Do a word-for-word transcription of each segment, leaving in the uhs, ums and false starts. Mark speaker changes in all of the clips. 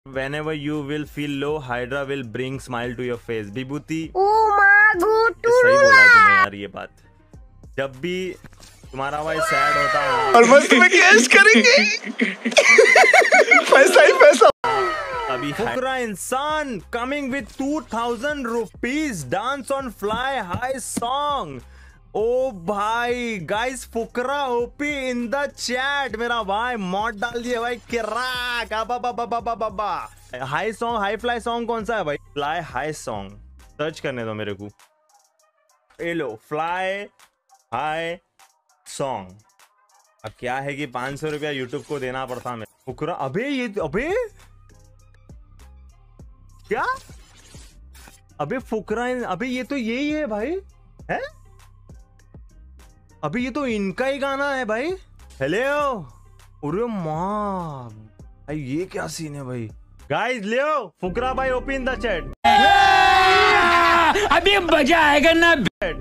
Speaker 1: Whenever you will feel low, Hydra will bring smile to your face. विभूति
Speaker 2: सही
Speaker 1: बोला तूने यार ये बात। जब भी तुम्हारा भाई सैड होता है
Speaker 2: और मस्त में कैश करेंगे पैसा ही पैसा।
Speaker 1: अभी Fukra Insaan coming with two thousand rupees dance on fly high song. ओ भाई guys, Fukra OP in the chat. मेरा भाई मॉड डाल दिए भाई। किराक high song, high fly song कौन सा है भाई? फ्लाई हाई सॉन्ग सर्च करने दो मेरे को। ए लो, फ्लाई हाई सॉन्ग। अब क्या है कि पांच सौ रुपया यूट्यूब को देना पड़ता मैं। फुकरा अबे ये अबे क्या अबे फुकरा अबे ये तो यही है भाई है। अभी ये तो इनका ही गाना है भाई। हेलो अरे माँ भाई, ये क्या सीन है भाई। गाइस लियो फुकरा भाई ओपन इन द चैट।
Speaker 3: अभी मजा आएगा ना।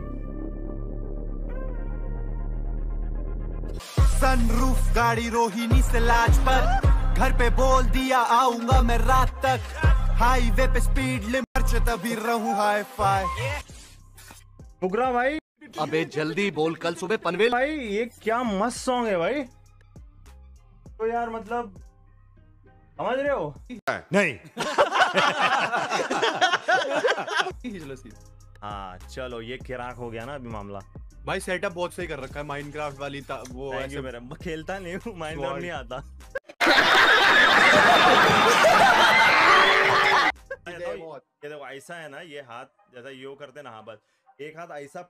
Speaker 4: सनरूफ गाड़ी रोहिणी से लाजपत, घर पे बोल दिया आऊंगा मैं रात तक। हाईवे पे स्पीड लिमिट तभी रहूं हाई फाई।
Speaker 1: फुकरा भाई
Speaker 4: अबे जल्दी बोल, कल सुबह पनवेल।
Speaker 1: भाई ये क्या मस्त सॉन्ग है भाई। तो यार मतलब समझ रहे हो नहीं? हाँ चलो, ये किराक हो गया ना अभी मामला।
Speaker 5: भाई सेटअप बहुत सही कर रखा है माइनक्राफ्ट वाली ता, वो
Speaker 1: ऐसे मेरा खेलता नहीं हूँ, माइनक्राफ्ट नहीं आता। ये देखो ऐसा है ना, ये हाथ जैसा यो करते ना, हाँ बस एक हाथ ऐसा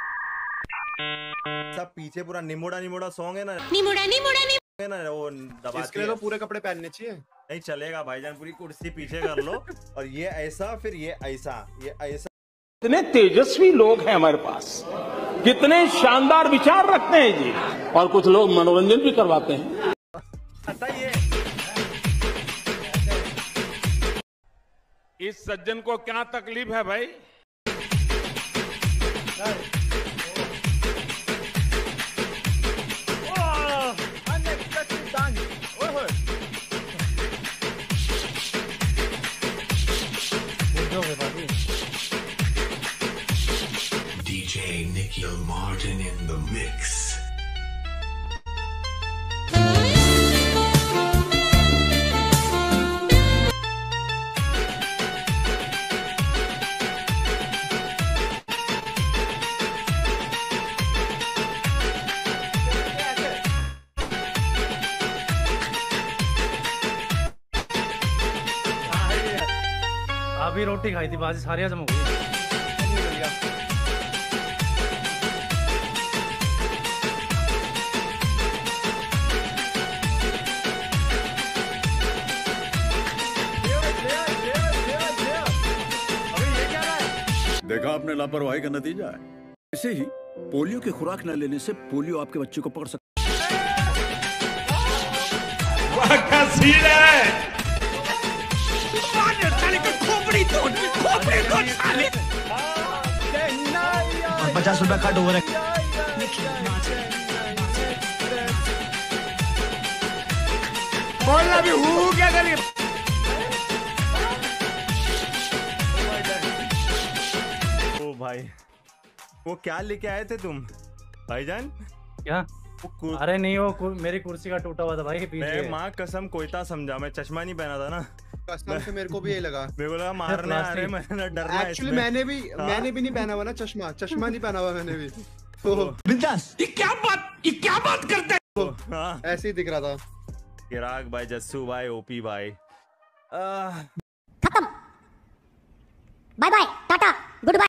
Speaker 1: सब पीछे पूरा निमोड़ा निमोड़ा सॉन्ग है ना,
Speaker 6: निमोड़ा निमोड़ा
Speaker 1: है ना वो दबा।
Speaker 5: इसके लिए तो पूरे कपड़े पहनने चाहिए।
Speaker 1: नहीं चलेगा भाईजान, पूरी कुर्सी पीछे कर लो और ये ऐसा, फिर ये ऐसा, ये ऐसा।
Speaker 3: कितने तेजस्वी लोग हैं हमारे पास, कितने शानदार विचार रखते हैं जी। और कुछ लोग मनोरंजन भी करवाते हैं।
Speaker 1: ये
Speaker 3: इस सज्जन को क्या तकलीफ है भाई?
Speaker 7: D J Nikhil Martin in the mix.
Speaker 8: अभी रोटी खाई थी, बाजी सारी हजम हो गई।
Speaker 9: देखा आपने लापरवाही का नतीजा है। ऐसे ही पोलियो की खुराक न लेने से पोलियो आपके बच्चे को पकड़ सकता
Speaker 3: है।
Speaker 4: पचास रुपया कट हो रहा है।
Speaker 3: बोलना भी हूँ क्या करिए।
Speaker 1: ओ भाई वो क्या लेके आए थे तुम भाईजान?
Speaker 8: क्या? अरे नहीं, वो मेरी कुर्सी का टूटा हुआ था भाई पीछे।
Speaker 1: मैं माँ कसम कोयता समझा, मैं चश्मा नहीं पहना था ना।
Speaker 5: कसम से मेरे को भी यही लगा।
Speaker 1: मेरे को लगा मारने आ रहे, मैंने डरना।
Speaker 5: एक्चुअली मैंने भी मैंने भी नहीं पहना हुआ ना चश्मा, चश्मा नहीं पहना हुआ मैंने भी। तो
Speaker 4: बिंदास।
Speaker 3: ये क्या बात, ये क्या बात करते हैं?
Speaker 1: हाँ
Speaker 5: ऐसे ही दिख रहा था।
Speaker 1: किराक भाई, जस्सू भाई, ओपी भाई।
Speaker 6: खत्म। Bye bye, tata, good bye.